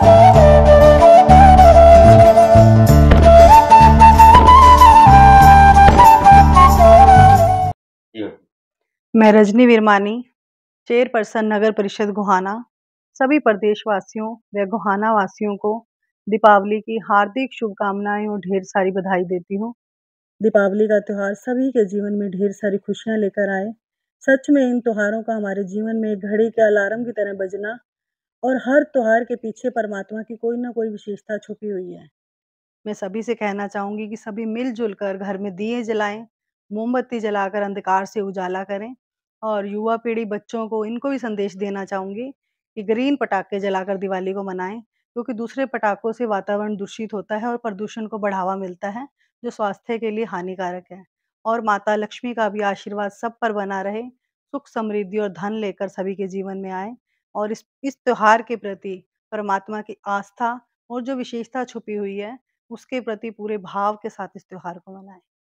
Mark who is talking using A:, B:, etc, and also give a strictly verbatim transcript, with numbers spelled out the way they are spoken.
A: मैं रजनी विरमानी, चेयरपर्सन नगर परिषद गोहाना, सभी प्रदेशवासियों व गोहाना वासियों को दीपावली की हार्दिक शुभकामनाएं और ढेर सारी बधाई देती हूँ। दीपावली का त्यौहार सभी के जीवन में ढेर सारी खुशियाँ लेकर आए। सच में इन त्योहारों का हमारे जीवन में एक घड़ी के अलार्म की तरह बजना और हर त्योहार के पीछे परमात्मा की कोई ना कोई विशेषता छुपी हुई है। मैं सभी से कहना चाहूँगी कि सभी मिल-जुल कर घर में दिए जलाएँ, मोमबत्ती जलाकर अंधकार से उजाला करें और युवा पीढ़ी बच्चों को इनको भी संदेश देना चाहूँगी कि ग्रीन पटाखे जलाकर दिवाली को मनाएँ, क्योंकि दूसरे पटाखों से वातावरण दूषित होता है और प्रदूषण को बढ़ावा मिलता है, जो स्वास्थ्य के लिए हानिकारक है। और माता लक्ष्मी का भी आशीर्वाद सब पर बना रहे, सुख, समृद्धि और धन लेकर सभी के जीवन में आए और इस इस त्योहार के प्रति परमात्मा की आस्था और जो विशेषता छुपी हुई है, उसके प्रति पूरे भाव के साथ इस त्योहार को मनाएँ।